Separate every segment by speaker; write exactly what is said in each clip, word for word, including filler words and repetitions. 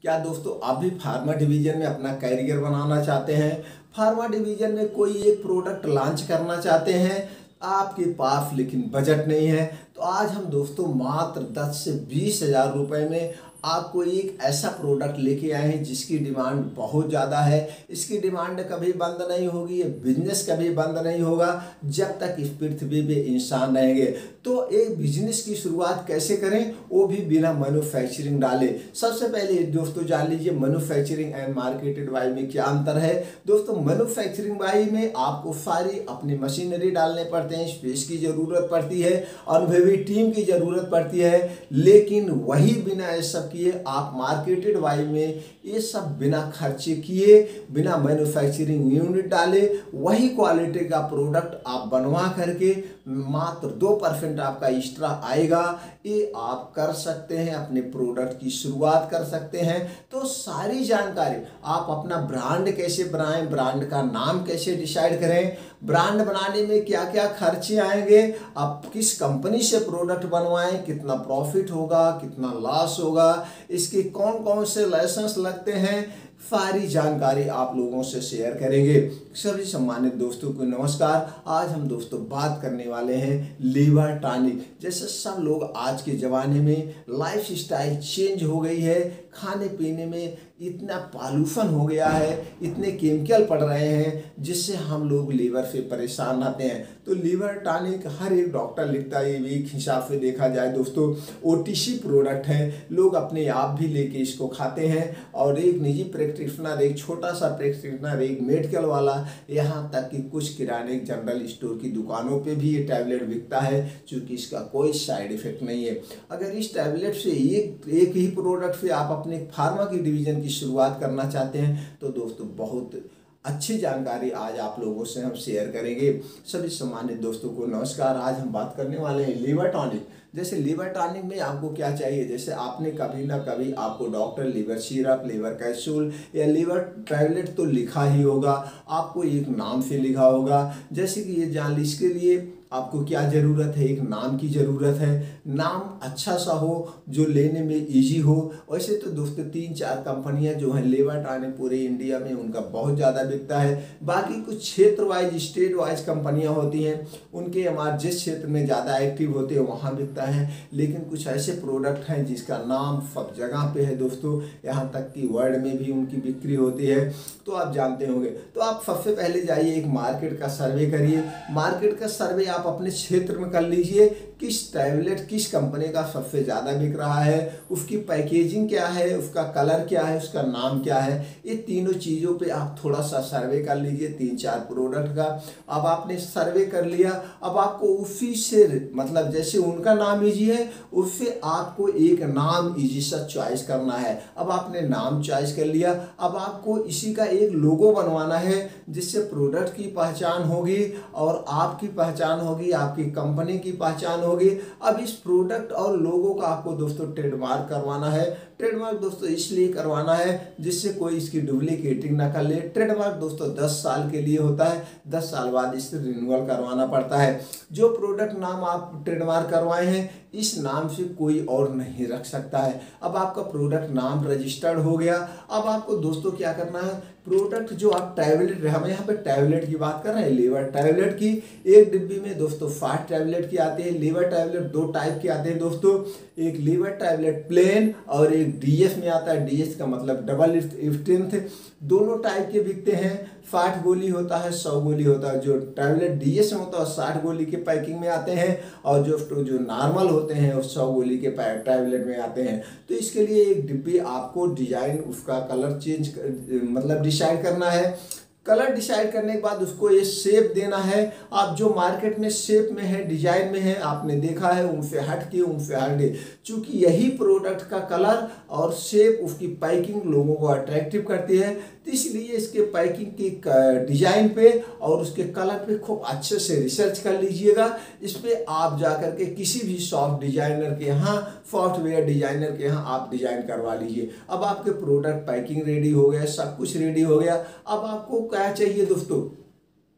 Speaker 1: क्या दोस्तों आप भी फार्मा डिवीजन में अपना कैरियर बनाना चाहते हैं? फार्मा डिवीजन में कोई एक प्रोडक्ट लॉन्च करना चाहते हैं, आपके पास लेकिन बजट नहीं है, तो आज हम दोस्तों मात्र दस से बीस हज़ार रुपये में आपको एक ऐसा प्रोडक्ट लेके आए हैं जिसकी डिमांड बहुत ज़्यादा है। इसकी डिमांड कभी बंद नहीं होगी, ये बिजनेस कभी बंद नहीं होगा जब तक इस पृथ्वी पे इंसान रहेंगे। तो एक बिजनेस की शुरुआत कैसे करें, वो भी बिना मैन्युफैक्चरिंग डाले। सबसे पहले दोस्तों जान लीजिए मैन्युफैक्चरिंग एंड मार्केटेड बाई में क्या अंतर है। दोस्तों मैन्युफैक्चरिंग बाई में आपको सारी अपनी मशीनरी डालने पड़ते हैं, स्पेस की ज़रूरत पड़ती है, अनुभवी टीम की ज़रूरत पड़ती है, लेकिन वही बिना ये सब किए आप मार्केटेड बाई में ये सब बिना खर्चे किए, बिना मैन्युफैक्चरिंग यूनिट डाले वही क्वालिटी का प्रोडक्ट आप बनवा करके मात्र दो परसेंट आपका एक्स्ट्रा आएगा, ये आप कर सकते हैं, अपने प्रोडक्ट की शुरुआत कर सकते हैं। तो सारी जानकारी आप अपना ब्रांड कैसे बनाएं, ब्रांड का नाम कैसे डिसाइड करें, ब्रांड बनाने में क्या क्या खर्चे आएंगे, आप किस कंपनी से प्रोडक्ट बनवाएं, कितना प्रॉफिट होगा, कितना लॉस होगा, इसके कौन कौन से लाइसेंस लगते हैं, सारी जानकारी आप लोगों से शेयर करेंगे। सभी सम्मानित दोस्तों को नमस्कार। आज हम दोस्तों बात करने वाले हैं लीवर टॉनिक। जैसे सब लोग आज के ज़माने में लाइफ स्टाइल चेंज हो गई है, खाने पीने में इतना पॉल्यूशन हो गया है, इतने केमिकल पड़ रहे हैं जिससे हम लोग लीवर से परेशान रहते हैं। तो लीवर टॉनिक हर एक डॉक्टर लिखता है, ये एक हिसाब से देखा जाए दोस्तों ओटीसी प्रोडक्ट है, लोग अपने आप भी लेके इसको खाते हैं। और एक निजी प्रैक्टिशनर, एक छोटा सा प्रैक्टिशनर, एक मेडिकल वाला, यहाँ तक कि कुछ किराने जनरल स्टोर की दुकानों पे भी ये टैबलेट बिकता है, क्योंकि इसका कोई साइड इफेक्ट नहीं है। अगर इस टैबलेट से एक एक ही प्रोडक्ट से आप अपने फार्मा की डिवीजन की शुरुआत करना चाहते हैं तो दोस्तों बहुत अच्छी जानकारी आज आप लोगों से हम शेयर करेंगे। सभी सम्मानित दोस्तों को नमस्कार। आज हम बात करने वाले हैं लीवर टॉनिक। जैसे लीवर टॉनिक में आपको क्या चाहिए, जैसे आपने कभी ना कभी आपको doctor liver syrup, liver capsule या लीवर टैबलेट तो लिखा ही होगा, आपको एक नाम से लिखा होगा। जैसे कि ये जान ली, इसके लिए आपको क्या ज़रूरत है, एक नाम की ज़रूरत है। नाम अच्छा सा हो जो लेने में इजी हो। वैसे तो दोस्तों तीन चार कंपनियां जो हैं लीवर टॉनिक पूरे इंडिया में उनका बहुत ज़्यादा बिकता है। बाकी कुछ क्षेत्र वाइज, स्टेट वाइज कंपनियां होती हैं, उनके हमारे जिस क्षेत्र में ज़्यादा एक्टिव होते हैं वहाँ बिकता है। लेकिन कुछ ऐसे प्रोडक्ट हैं जिसका नाम सब जगह पे है दोस्तों, यहाँ तक कि वर्ल्ड में भी उनकी बिक्री होती है, तो आप जानते होंगे। तो आप सबसे पहले जाइए एक मार्केट का सर्वे करिए। मार्केट का सर्वे आप अपने क्षेत्र में कर लीजिए, किस टैबलेट किस कंपनी का सबसे ज़्यादा बिक रहा है, उसकी पैकेजिंग क्या है, उसका कलर क्या है, उसका नाम क्या है, ये तीनों चीज़ों पे आप थोड़ा सा सर्वे कर लीजिए, तीन चार प्रोडक्ट का। अब आपने सर्वे कर लिया, अब आपको उसी से मतलब जैसे उनका नाम इजी है उससे आपको एक नाम इजी सा चॉइस करना है। अब आपने नाम चॉइस कर लिया, अब आपको इसी का एक लोगो बनवाना है जिससे प्रोडक्ट की पहचान होगी और आपकी पहचान होगी, आपकी कंपनी की पहचान होगी। अब इस प्रोडक्ट और लोगो का आपको दोस्तों ट्रेडमार्क करवाना है। ट्रेडमार्क दोस्तों इसलिए करवाना है जिससे कोई इसकी डुप्लीकेटिंग ना कर ले। ट्रेडमार्क दोस्तों दस साल के लिए होता है, दस साल बाद इसे रिन्यूअल करवाना पड़ता है। जो प्रोडक्ट नाम आप ट्रेडमार्क करवाए हैं इस नाम से कोई और नहीं रख सकता है। अब आपका प्रोडक्ट नाम रजिस्टर्ड हो गया। अब आपको दोस्तों क्या करना है, प्रोडक्ट जो आप टैबलेट, हम यहाँ पे टैबलेट की बात कर रहे हैं, लीवर टैबलेट की, एक डिब्बी में दोस्तों फाइव टैबलेट की आती है। लीवर टैबलेट दो टाइप के आते हैं दोस्तों, एक लीवर टैबलेट प्लेन और एक डीएस में आता है। डीएस का मतलब डबल स्ट्रेंथ, दोनों टाइप के बिकते हैं। साठ गोली होता है, सौ गोली होता है। जो टैबलेट डीएस में होता है साठ गोली के पैकिंग में आते हैं, और जो जो नॉर्मल होते हैं वो सौ गोली के टैबलेट में आते हैं। तो इसके लिए एक डिब्बी आपको डिजाइन, उसका कलर चेंज मतलब डिसाइड करना है। कलर डिसाइड करने के बाद उसको ये शेप देना है। आप जो मार्केट में शेप में है, डिजाइन में है, आपने देखा है, उनसे हट के उनसे हट के, चूँकि यही प्रोडक्ट का कलर और शेप, उसकी पैकिंग लोगों को अट्रैक्टिव करती है, तो इसलिए इसके पैकिंग की डिजाइन पे और उसके कलर पे खूब अच्छे से रिसर्च कर लीजिएगा। इस पर आप जा कर के किसी भी सॉफ्ट डिजाइनर के यहाँ, सॉफ्टवेयर डिजाइनर के यहाँ आप डिजाइन करवा लीजिए। अब आपके प्रोडक्ट पैकिंग रेडी हो गया, सब कुछ रेडी हो गया। अब आपको क्या चाहिए दोस्तों,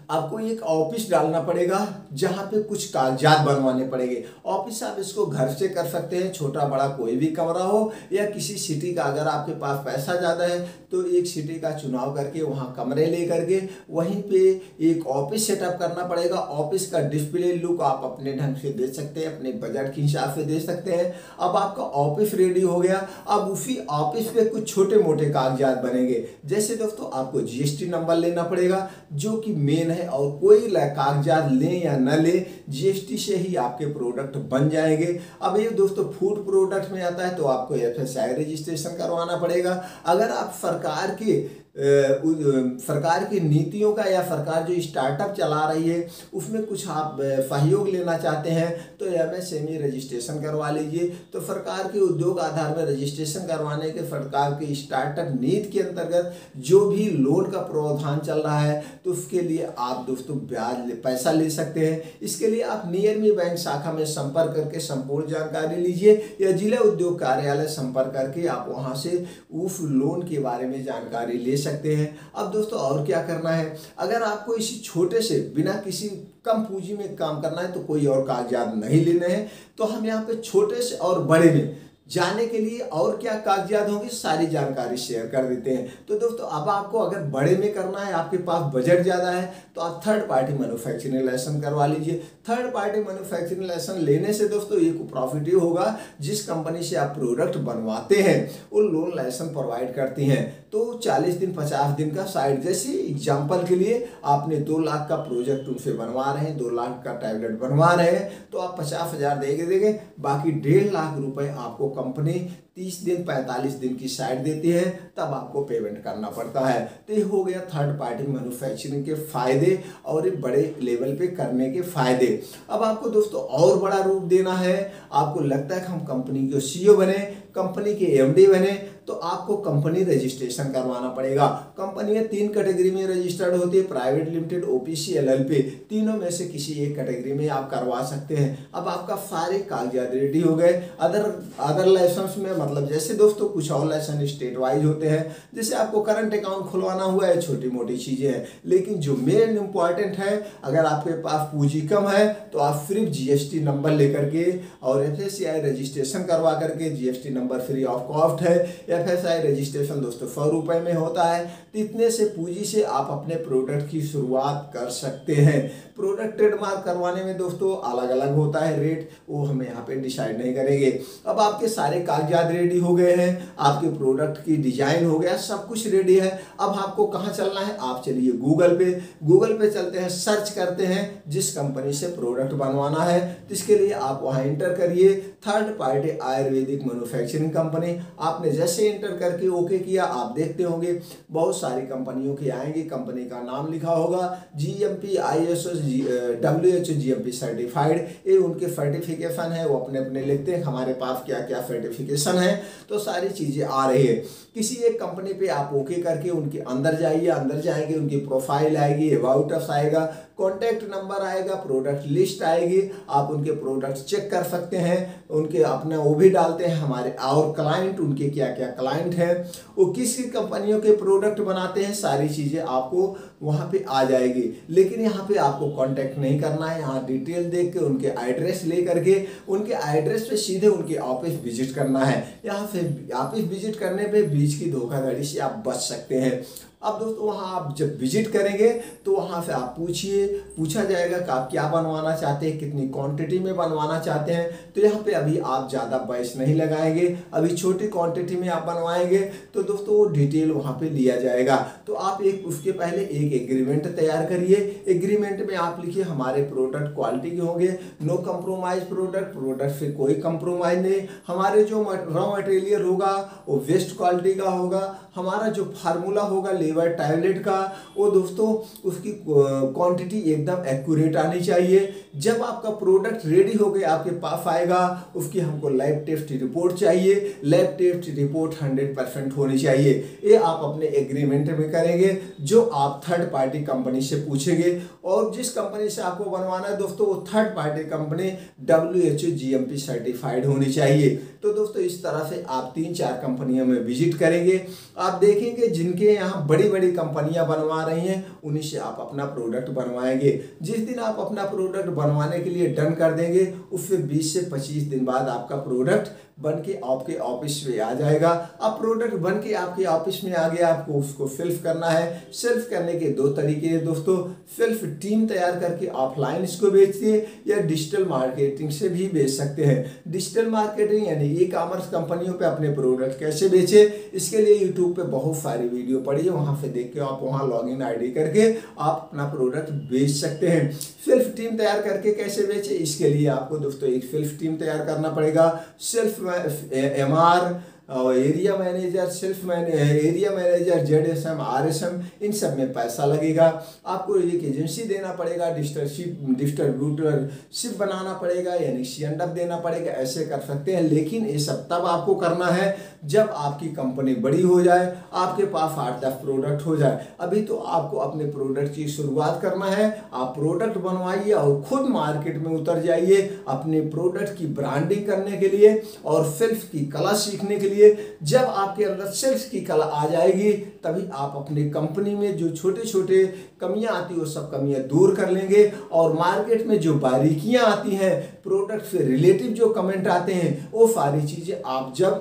Speaker 1: आपको एक ऑफिस डालना पड़ेगा जहाँ पे कुछ कागजात बनवाने पड़ेंगे। ऑफिस आप इसको घर से कर सकते हैं, छोटा बड़ा कोई भी कमरा हो, या किसी सिटी का, अगर आपके पास पैसा ज़्यादा है तो एक सिटी का चुनाव करके वहाँ कमरे ले करके वहीं पे एक ऑफिस सेटअप करना पड़ेगा। ऑफिस का डिस्प्ले लुक आप अपने ढंग से दे सकते हैं, अपने बजट के हिसाब से दे सकते हैं। अब आपका ऑफिस रेडी हो गया, अब उसी ऑफिस पे कुछ छोटे मोटे कागजात बनेंगे। जैसे दोस्तों आपको जीएसटी नंबर लेना पड़ेगा जो कि मेन है, और कोई कागजात लें या न लें जीएसटी से ही आपके प्रोडक्ट बन जाएंगे। अब ये दोस्तों फूड प्रोडक्ट में आता है तो आपको एफएसआई रजिस्ट्रेशन करवाना पड़ेगा। अगर आप सरकार के सरकार की नीतियों का या सरकार जो स्टार्टअप चला रही है उसमें कुछ आप सहयोग लेना चाहते हैं तो एमएसएमई रजिस्ट्रेशन करवा लीजिए। तो सरकार के उद्योग आधार में रजिस्ट्रेशन करवाने के सरकार के स्टार्टअप नीति के अंतर्गत जो भी लोन का प्रावधान चल रहा है तो उसके लिए आप दोस्तों ब्याज पैसा ले सकते हैं। इसके लिए आप नियर में बैंक शाखा में संपर्क करके संपूर्ण जानकारी लीजिए, या जिला उद्योग कार्यालय संपर्क करके आप वहां से उस लोन के बारे में जानकारी ले सकते हैं। अब दोस्तों और क्या करना है, अगर आपको इसी छोटे से बिना किसी कम पूंजी में काम करना है तो कोई और कागजात नहीं लेने हैं, तो हम यहाँ पे छोटे से और बड़े में जाने के लिए और क्या कागजात होंगे सारी जानकारी शेयर कर देते हैं। तो दोस्तों अब आपको अगर बड़े में करना है, आपके पास बजट ज़्यादा है, तो आप थर्ड पार्टी मैन्युफैक्चरिंग लाइसेंस करवा लीजिए। थर्ड पार्टी मैन्युफैक्चरिंग लाइसेंस लेने से दोस्तों एक प्रॉफिट ये होगा, जिस कंपनी से आप प्रोडक्ट बनवाते हैं वो लोन लाइसेंस प्रोवाइड करती हैं, तो चालीस दिन पचास दिन का साइड, जैसे एग्जाम्पल के लिए आपने दो लाख का प्रोजेक्ट उनसे बनवा रहे हैं, दो लाख का टैबलेट बनवा रहे हैं तो आप पचास हजार देंगे देंगे बाकी डेढ़ लाख रुपए आपको कंपनी तीस दिन पैंतालीस दिन की साइड देती है, तब आपको पेमेंट करना पड़ता है। तो ये हो गया थर्ड पार्टी मैन्युफैक्चरिंग के फायदे और एक बड़े लेवल पे करने के फायदे। अब आपको दोस्तों और बड़ा रूप देना है, आपको लगता है कि हम कंपनी के सीईओ बने, कंपनी के एमडी बने, तो आपको कंपनी रजिस्ट्रेशन करवाना पड़ेगा। कंपनियां तीन कैटेगरी में रजिस्टर्ड होती है, प्राइवेट लिमिटेड, ओपीसी, एलएलपी, तीनों में से किसी एक कैटेगरी में आप करवा सकते हैं। अब आपका सारे कागजात रेडी हो गए। अदर अदर लाइसेंस में मतलब जैसे दोस्तों कुछ और लाइसेंस स्टेट वाइज होते हैं, जैसे आपको करंट अकाउंट खुलवाना हुआ है, छोटी मोटी चीजें हैं, लेकिन जो मेन इंपॉर्टेंट है, अगर आपके पास पूंजी कम है तो आप सिर्फ जीएसटी नंबर लेकर के और एफएसआई रजिस्ट्रेशन करवा करके, GST number free of cost है, एफएसआई रजिस्ट्रेशन दोस्तों सौ रुपए में होता है, तो इतने से पूंजी से आप अपने प्रोडक्ट की शुरुआत कर सकते हैं। प्रोडक्ट ट्रेडमार्क करवाने में दोस्तों अलग अलग होता है रेट, वो हम यहाँ पे डिसाइड नहीं करेंगे। अब आपके सारे कागजात रेडी हो गए हैं, आपके प्रोडक्ट की डिजाइन हो गया, सब कुछ रेडी है। अब आपको कहाँ चलना है, आप चलिए गूगल पे, गूगल पे चलते हैं, सर्च करते हैं जिस कंपनी से प्रोडक्ट बनवाना है, तो इसके लिए आप वहाँ इंटर करिए third party ayurvedic manufacturing company. आपने जैसे इंटर करके ओके किया, आप देखते होंगे बहुत सारी कंपनियों की आएंगी, कंपनी का नाम लिखा होगा GMP, ISO, WHO GMP certified, ये उनके सर्टिफिकेशन है, वो अपने अपने लिखते हैं हमारे पास क्या क्या सर्टिफिकेशन है, तो सारी चीजें आ रही है। किसी एक कंपनी पे आप ओके करके उनके अंदर जाइए, अंदर जाएंगे उनकी प्रोफाइल आएगी, अबाउट अस आएगा, कॉन्टैक्ट नंबर आएगा, प्रोडक्ट लिस्ट आएगी, आप उनके प्रोडक्ट चेक कर सकते हैं, उनके अपना वो भी डालते हैं हमारे और क्लाइंट, उनके क्या क्या क्लाइंट हैं, वो किस किस कंपनियों के प्रोडक्ट बनाते हैं, सारी चीज़ें आपको वहाँ पे आ जाएगी। लेकिन यहाँ पे आपको कांटेक्ट नहीं करना है, यहाँ डिटेल देख के उनके एड्रेस ले करके उनके एड्रेस पे सीधे उनके ऑफिस विजिट करना है। यहाँ से ऑफिस विजिट करने पे बीच की धोखाधड़ी से आप बच सकते हैं। अब दोस्तों वहाँ आप जब विजिट करेंगे तो वहाँ से आप पूछिए, पूछा जाएगा कि आप क्या बनवाना चाहते हैं, कितनी क्वांटिटी में बनवाना चाहते हैं। तो यहाँ पे अभी आप ज़्यादा पैस नहीं लगाएंगे, अभी छोटी क्वांटिटी में आप बनवाएंगे तो दोस्तों वो डिटेल वहाँ पे लिया जाएगा। तो आप एक उसके पहले एक एग्रीमेंट तैयार करिए। एग्रीमेंट में आप लिखिए हमारे प्रोडक्ट क्वालिटी के होंगे, नो कंप्रोमाइज प्रोडक्ट, प्रोडक्ट से कोई कंप्रोमाइज नहीं, हमारे जो रॉ मटेरियल होगा वो बेस्ट क्वालिटी का होगा, हमारा जो फार्मूला होगा लेवर टैबलेट का वो दोस्तों उसकी क्वांटिटी एकदम एक्यूरेट आनी चाहिए। जब आपका प्रोडक्ट रेडी हो गया आपके पास आएगा, उसकी हमको लैब टेस्ट रिपोर्ट चाहिए, lab test report hundred percent होनी चाहिए। ये आप अपने एग्रीमेंट में करेंगे जो आप थर्ड पार्टी कंपनी से पूछेंगे, और जिस कंपनी से आपको बनवाना है दोस्तों वो third party company W H O G M P certified होनी चाहिए। तो दोस्तों इस तरह से आप तीन चार कंपनियों में विजिट करेंगे, आप देखेंगे जिनके यहाँ बड़ी बड़ी कंपनियां बनवा रही हैं उन्हीं से आप अपना प्रोडक्ट बनवाएंगे। जिस दिन आप अपना प्रोडक्ट बनवाने के लिए डन कर देंगे उससे बीस से पच्चीस दिन बाद आपका प्रोडक्ट बन के आपके ऑफिस में आ जाएगा। अब प्रोडक्ट बन के आपके ऑफिस में आ गया, आपको उसको सेल्फ करना है। सेल्फ करने के दो तरीके हैं दोस्तों, सेल्फ टीम तैयार करके ऑफलाइन इसको बेचिए या डिजिटल मार्केटिंग से भी बेच सकते हैं। डिजिटल मार्केटिंग यानी ई कॉमर्स कंपनियों पे अपने प्रोडक्ट कैसे बेचे, इसके लिए यूट्यूब पे बहुत सारी वीडियो पड़ी है, वहाँ पे देख के आप वहाँ लॉग इन आई डी करके आप अपना प्रोडक्ट बेच सकते हैं। सेल्फ टीम तैयार करके कैसे बेचे, इसके लिए आपको दोस्तों एक सेल्फ टीम तैयार करना पड़ेगा। सेल्फ एम आर और एरिया मैनेजर, सेल्फ मैने area manager, Z S M, R S M, इन सब में पैसा लगेगा। आपको एक एजेंसी देना पड़ेगा, डिस्ट्रीब्यूटरशिप डिस्ट्रीब्यूटरशिप बनाना पड़ेगा यानी सी एंड एफ देना पड़ेगा, ऐसे कर सकते हैं। लेकिन ये सब तब आपको करना है जब आपकी कंपनी बड़ी हो जाए, आपके पास आठ दस प्रोडक्ट हो जाए। अभी तो आपको अपने प्रोडक्ट की शुरुआत करना है। आप प्रोडक्ट बनवाइए और खुद मार्केट में उतर जाइए अपने प्रोडक्ट की ब्रांडिंग करने के लिए और सेल्फ की कला सीखने के लिए। जब आपके अंदर सेल्स की कला आ जाएगी तभी आप अपनी कंपनी में जो छोटे छोटे कमियां आती है वो सब कमियां दूर कर लेंगे और मार्केट में जो बारीकियां आती हैं, प्रोडक्ट से रिलेटिव जो कमेंट आते हैं, वो सारी चीजें आप जब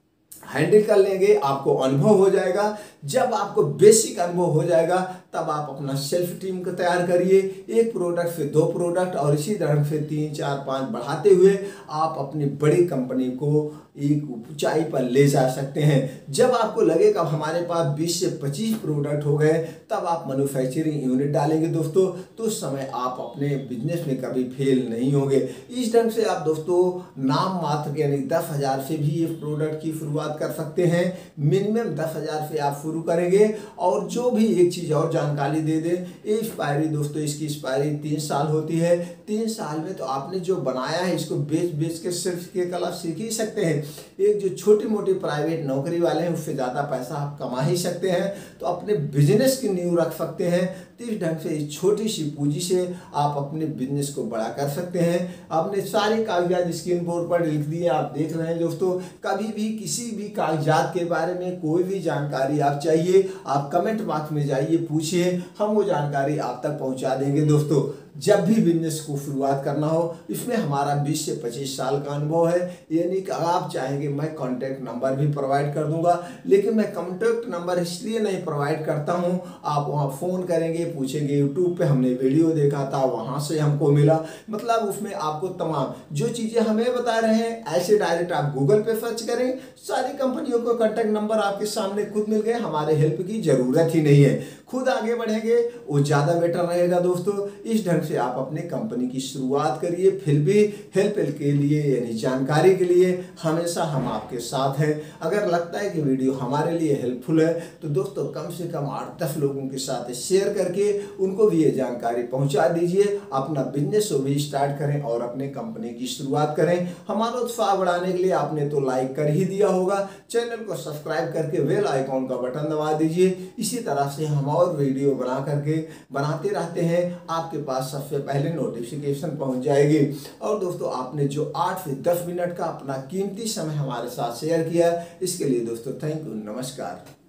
Speaker 1: हैंडल कर लेंगे आपको अनुभव हो जाएगा। जब आपको बेसिक अनुभव हो जाएगा तब आप अपना सेल्फ टीम को तैयार करिए, एक प्रोडक्ट से दो प्रोडक्ट और इसी तरह से तीन चार पाँच बढ़ाते हुए आप अपनी बड़ी कंपनी को एक ऊंचाई पर ले जा सकते हैं। जब आपको लगेगा हमारे पास बीस से पच्चीस प्रोडक्ट हो गए तब आप मैन्युफैक्चरिंग यूनिट डालेंगे दोस्तों, तो उस समय आप अपने बिजनेस में कभी फेल नहीं होंगे। इस ढंग से आप दोस्तों नाम मात्र यानी दस हज़ार से भी ये प्रोडक्ट की शुरुआत कर सकते हैं। मिनिमम दस हज़ार से आप शुरू करेंगे। और जो भी एक चीज़ और जानकारी दे दें, ये एक्सपायरी दोस्तों, इसकी एक्सपायरी तीन साल होती है। तीन साल में तो आपने जो बनाया है इसको बेच बेच के सिर्फ के कला सीख ही सकते हैं। एक जो छोटी मोटी प्राइवेट नौकरी वाले हैं उससे ज़्यादा पैसा आप कमा ही सकते हैं, तो अपने बिजनेस की नींव रख सकते हैं। तो इस ढंग से इस छोटी सी पूंजी से आप अपने बिजनेस को बड़ा कर सकते हैं। आपने सारे कागजात स्क्रीन बोर्ड पर लिख दिए, आप देख रहे हैं दोस्तों। कभी भी किसी भी कागजात के बारे में कोई भी जानकारी आप चाहिए, आप कमेंट बॉक्स में जाइए, पूछिए, हम वो जानकारी आप तक पहुंचा देंगे दोस्तों। जब भी बिजनेस को शुरुआत करना हो, इसमें हमारा बीस से पच्चीस साल का अनुभव है। यानी कि आप चाहेंगे मैं कॉन्टैक्ट नंबर भी प्रोवाइड कर दूंगा, लेकिन मैं कॉन्टैक्ट नंबर इसलिए नहीं प्रोवाइड करता हूं, आप वहां फ़ोन करेंगे, पूछेंगे यूट्यूब पे हमने वीडियो देखा था वहां से हमको मिला, मतलब उसमें आपको तमाम जो चीज़ें हमें बता रहे हैं ऐसे डायरेक्ट आप गूगल पे सर्च करें, सारी कंपनियों को कॉन्टैक्ट नंबर आपके सामने खुद मिल गए। हमारे हेल्प की ज़रूरत ही नहीं है, खुद आगे बढ़ेंगे वो ज़्यादा बेटर रहेगा दोस्तों। इस ढंग से आप अपने कंपनी की शुरुआत करिए। फिर भी हेल्प के लिए यानी जानकारी के लिए हमेशा हम आपके साथ हैं। अगर लगता है कि वीडियो हमारे लिए हेल्पफुल है तो दोस्तों कम से कम आठ दस लोगों के साथ शेयर करके उनको भी ये जानकारी पहुंचा दीजिए। अपना बिजनेस को भी स्टार्ट करें और अपने कंपनी की शुरुआत करें। हमारा उत्साह बढ़ाने के लिए आपने तो लाइक कर ही दिया होगा, चैनल को सब्सक्राइब करके बेल आइकॉन का बटन दबा दीजिए। इसी तरह से हम और वीडियो बना करके बनाते रहते हैं, आपके पास सबसे पहले नोटिफिकेशन पहुंच जाएगी। और दोस्तों आपने जो आठ से दस मिनट का अपना कीमती समय हमारे साथ शेयर किया, इसके लिए दोस्तों थैंक यू, नमस्कार।